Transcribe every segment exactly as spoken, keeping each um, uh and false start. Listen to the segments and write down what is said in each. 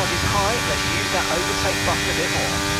is high, let's use that overtake button a bit more.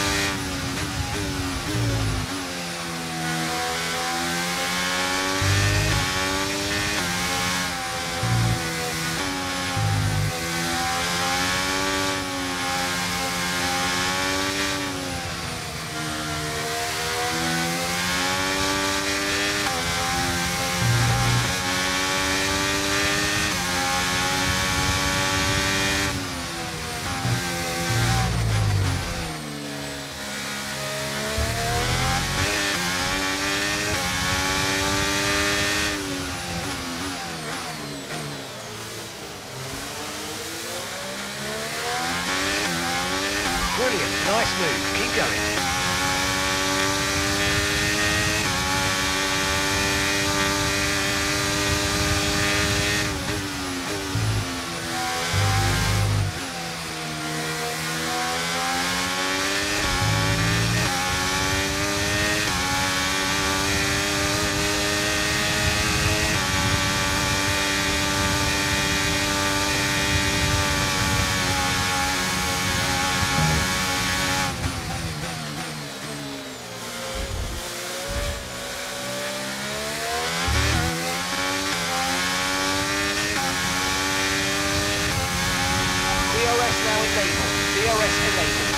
Brilliant, nice move, keep going. D R S now enabled. D R S enabled.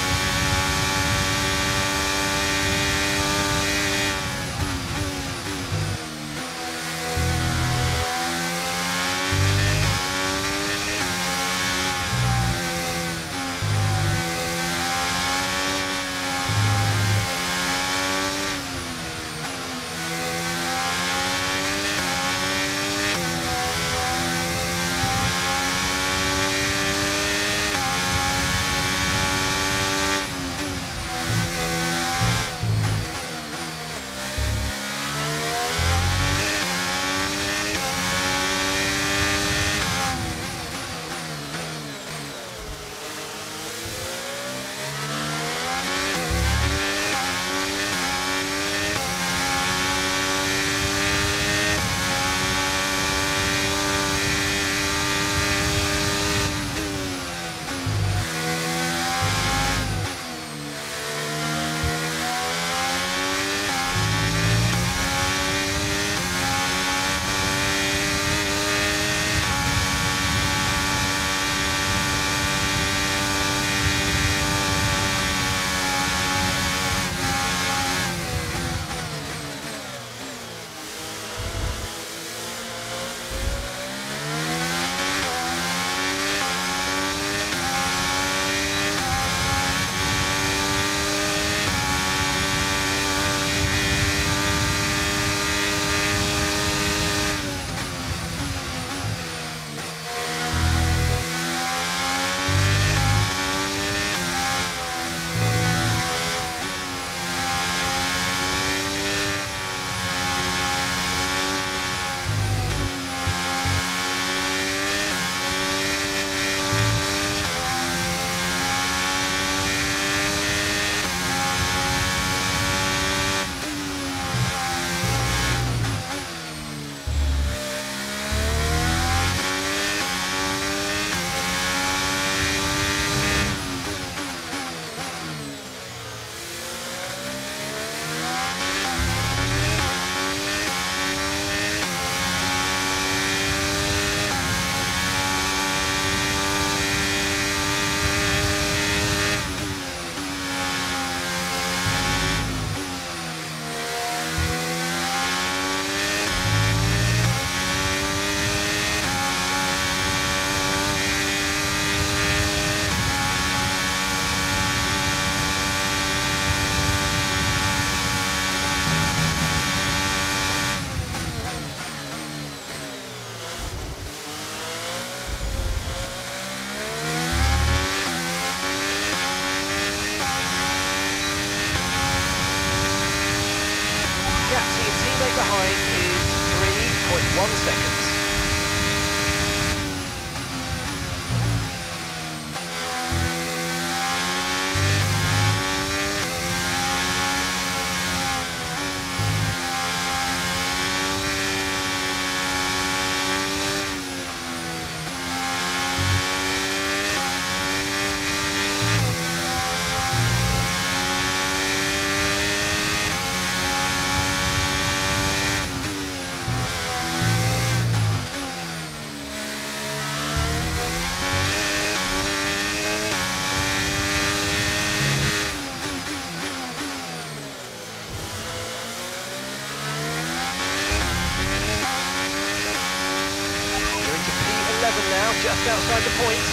behind is three point one seconds. now, just outside the points.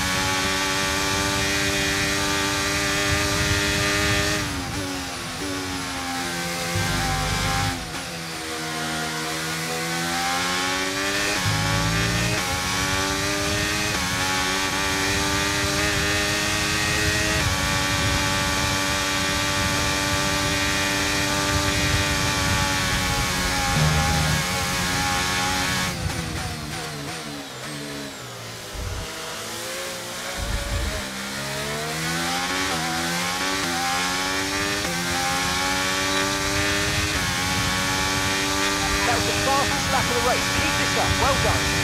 Fastest lap of the race. Keep this up. Well done.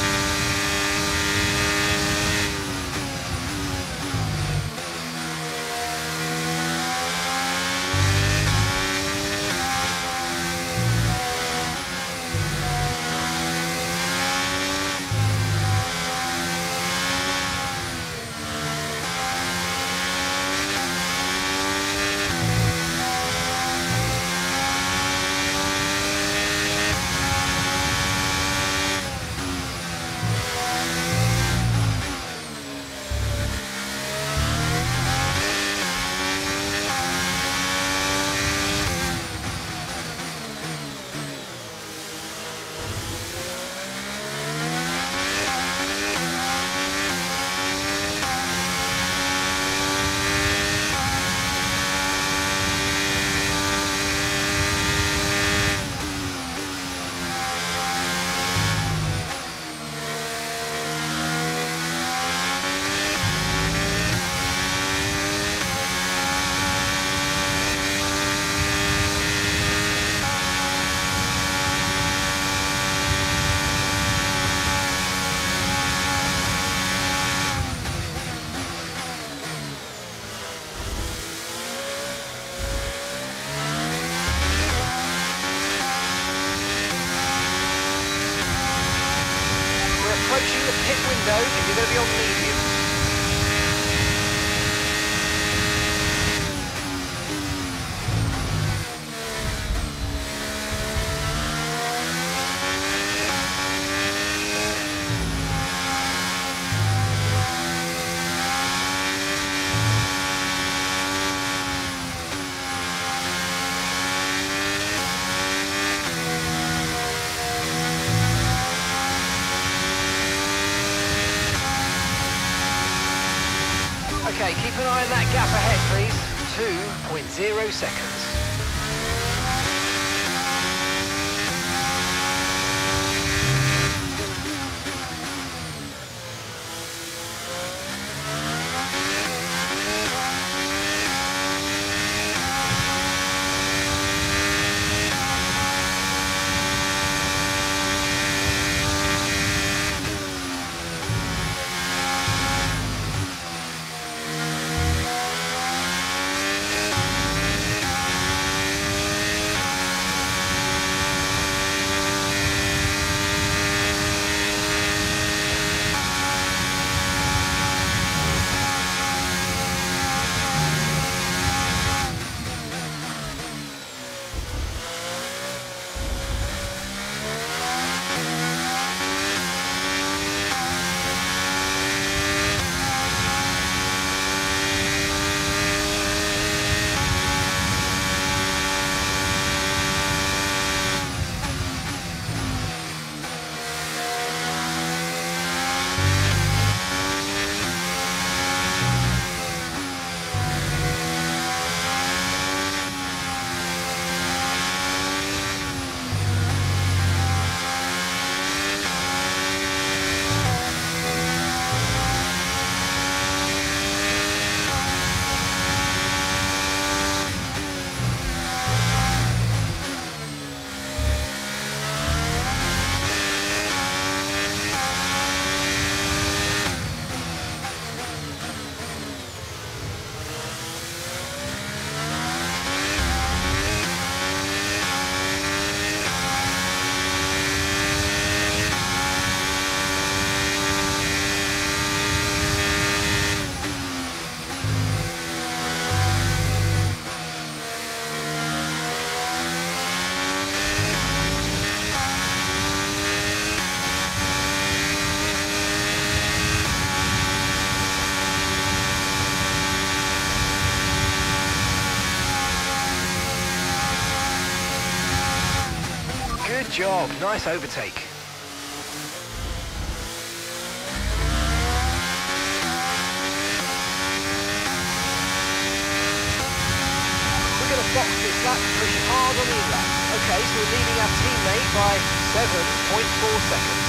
Approaching the pit window and you're going to be on medium. Okay, keep an eye on that gap ahead, please. two point zero seconds. Good job, nice overtake. We're going to box this lap and push hard on the in-lap. Okay, so we're leading our teammate by seven point four seconds.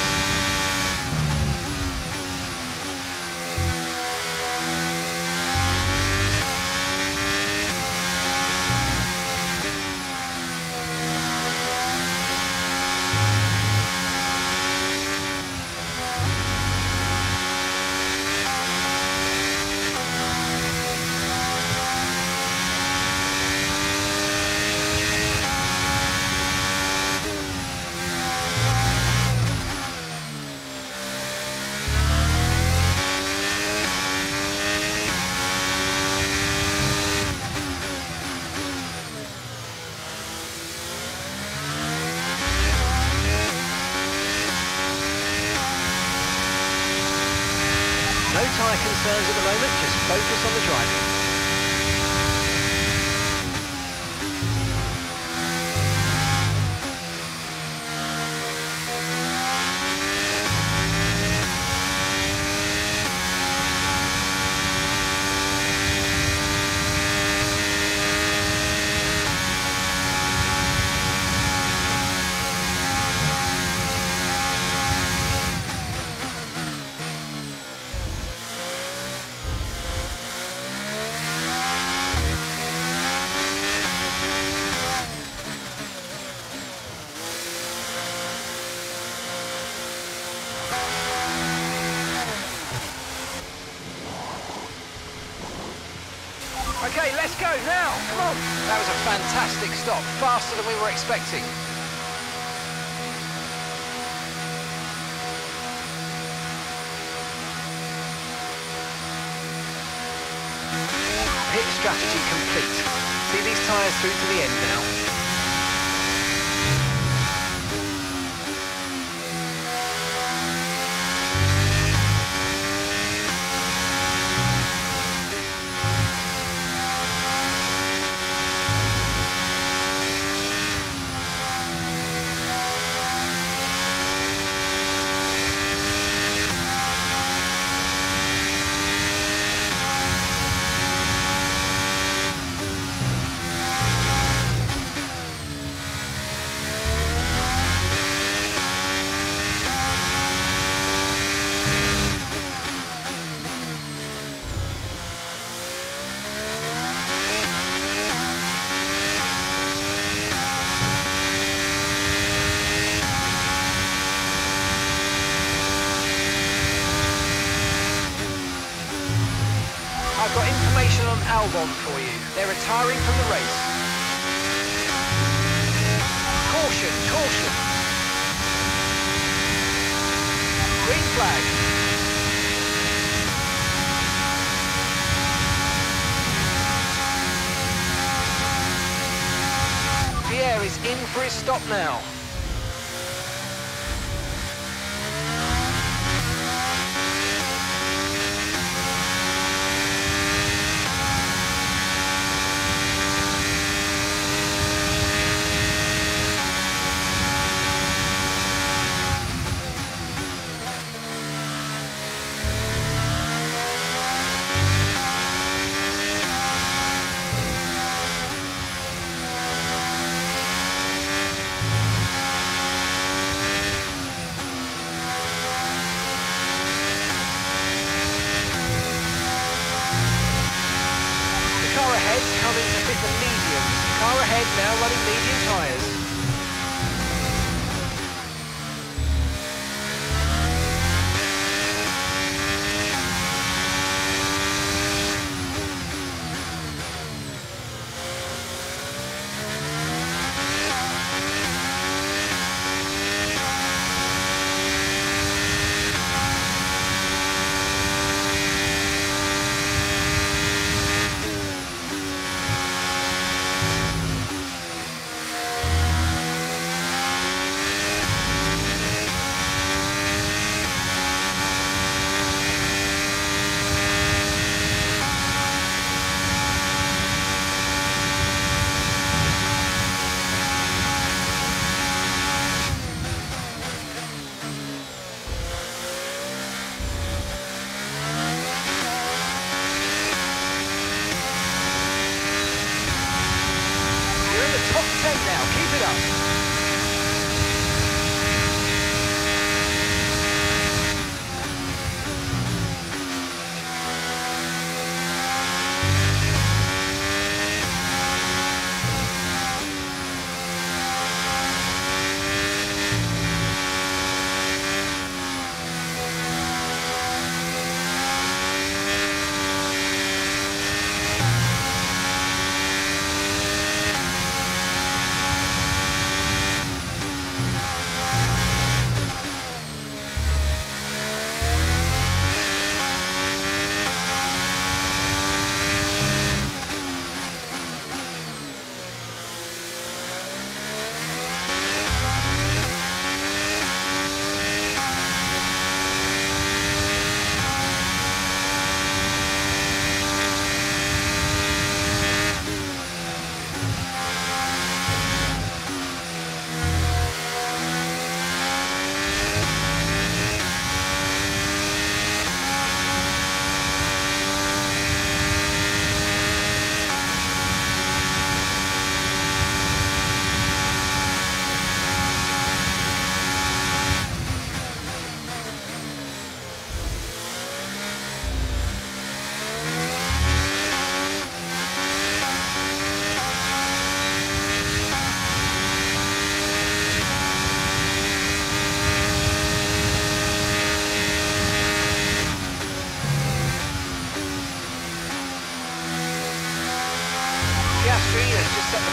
No tyre concerns at the moment, just focus on the driving. Okay, let's go now, come on. That was a fantastic stop, faster than we were expecting. Pit strategy complete. See these tyres through to the end now. I've got information on Albon for you. They're retiring from the race. Caution, caution. Green flag. Pierre is in for his stop now. Coming to fit the mediums. Car ahead now running medium tyres.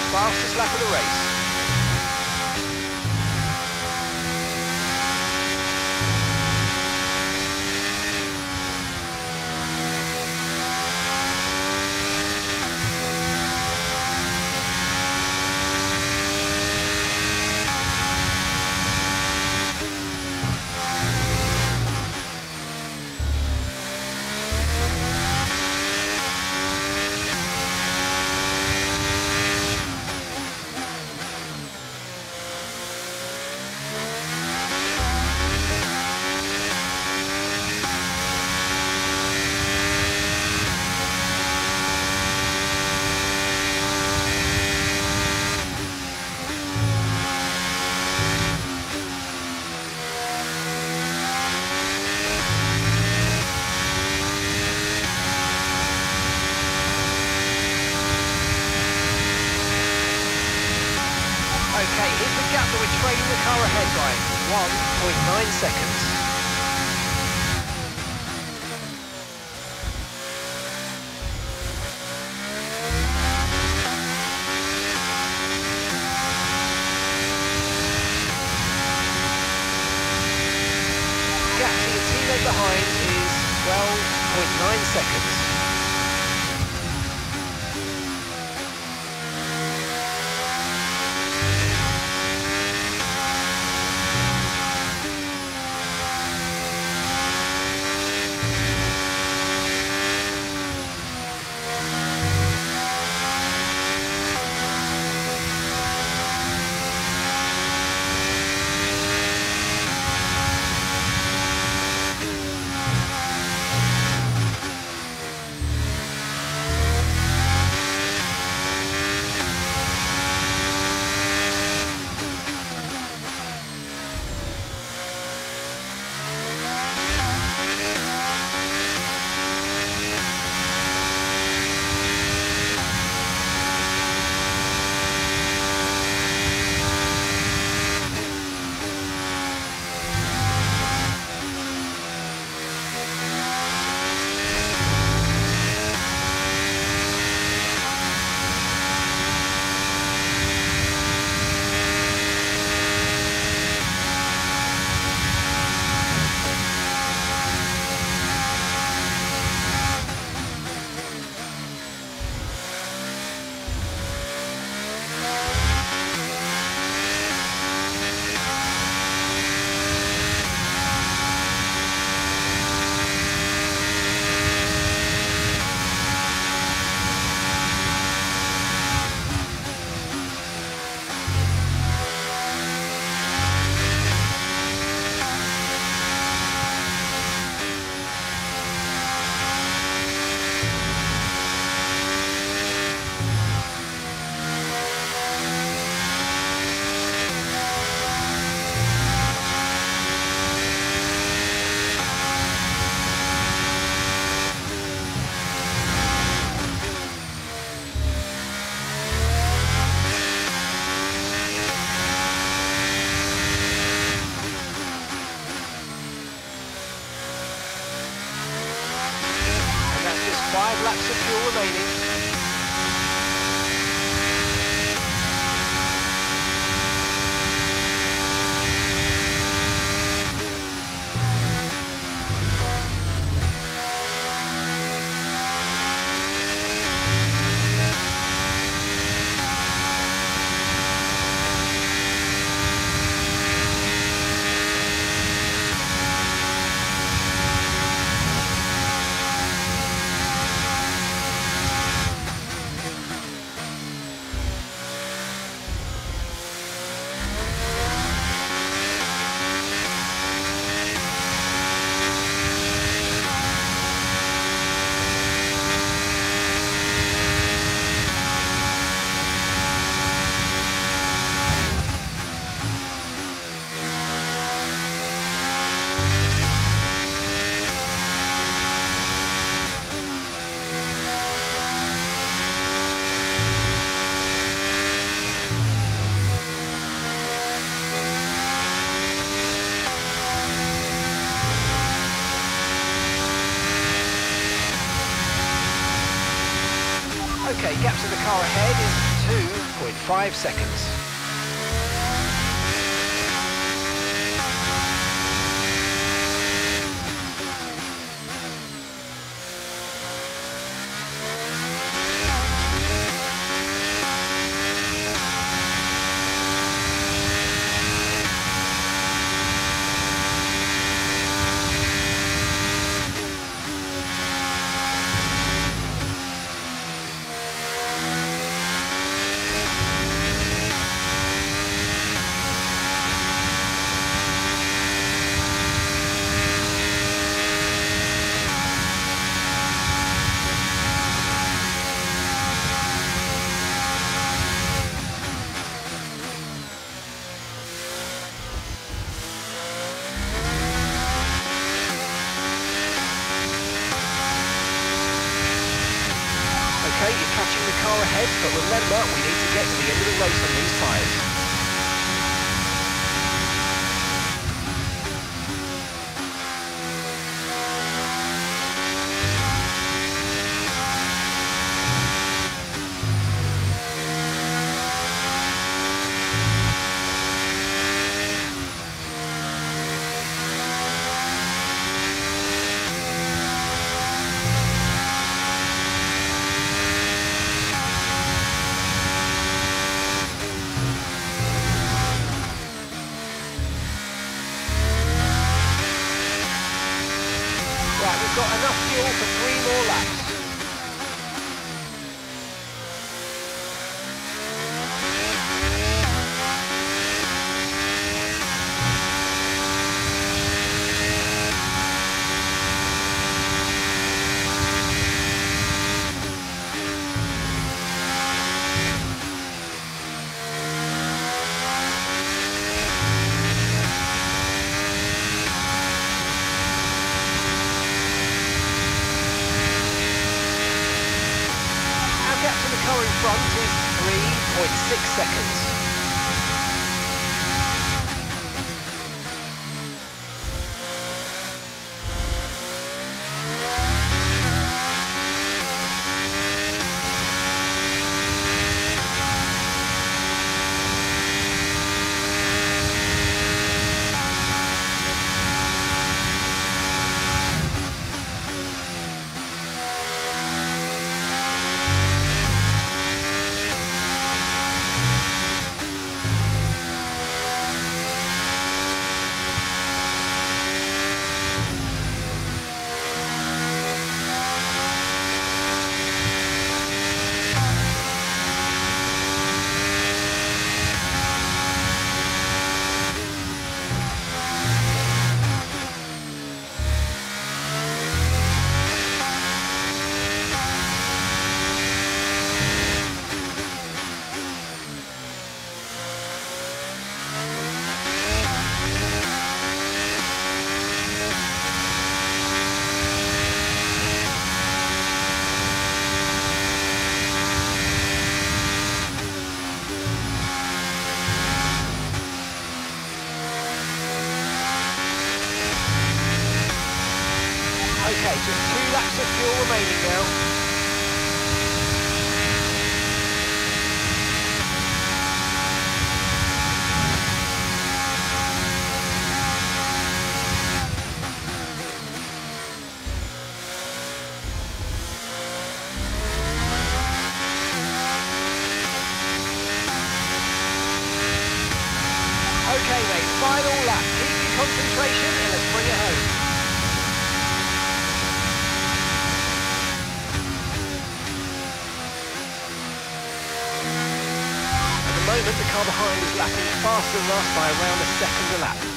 fastest lap of the race. Okay, here's the gap that we're trailing the car ahead by, one point nine seconds. Gap to your teammate behind is twelve point nine seconds. Five laps of fuel remaining. Okay, gap to the car ahead is two point five seconds. Okay, you're catching the car ahead, but remember, we need to get to the end of the race on these tyres. Right, we've got enough fuel for three more laps. The car in front is three point six seconds. Okay, just two laps of fuel remaining now. Okay mate, final lap. Keep your concentration and let's bring it home. At the moment, the car behind is lapping faster than us by around a second a lap.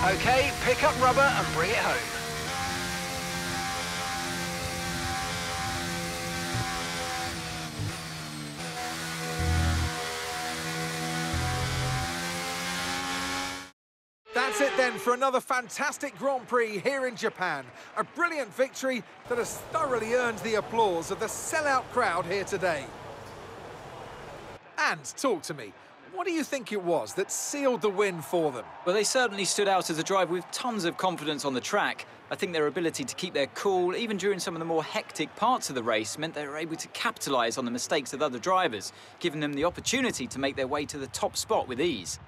Okay, pick up rubber and bring it home. That's it then for another fantastic Grand Prix here in Japan. A brilliant victory that has thoroughly earned the applause of the sellout crowd here today. And talk to me, what do you think it was that sealed the win for them? Well, they certainly stood out as a driver with tons of confidence on the track. I think their ability to keep their cool, even during some of the more hectic parts of the race, meant they were able to capitalise on the mistakes of other drivers, giving them the opportunity to make their way to the top spot with ease.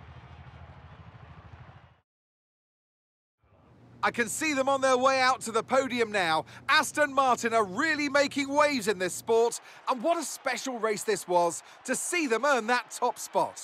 I can see them on their way out to the podium now. Aston Martin are really making waves in this sport, and what a special race this was to see them earn that top spot.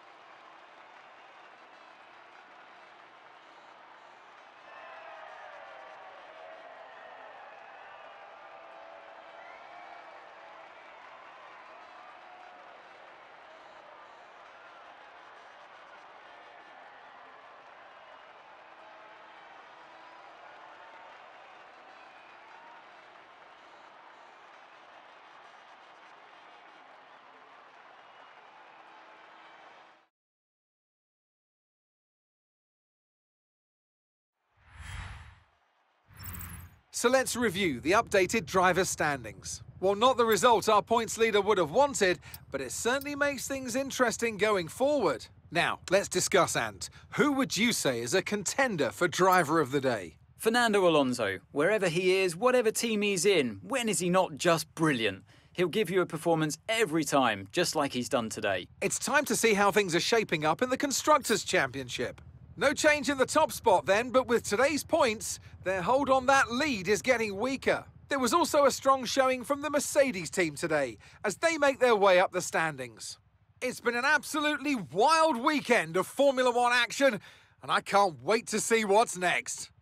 So let's review the updated driver standings. Well, not the result our points leader would have wanted, but it certainly makes things interesting going forward. Now, let's discuss, Ant. Who would you say is a contender for driver of the day? Fernando Alonso. Wherever he is, whatever team he's in, when is he not just brilliant? He'll give you a performance every time, just like he's done today. It's time to see how things are shaping up in the Constructors' Championship. No change in the top spot then, but with today's points, their hold on that lead is getting weaker. There was also a strong showing from the Mercedes team today, as they make their way up the standings. It's been an absolutely wild weekend of Formula One action, and I can't wait to see what's next.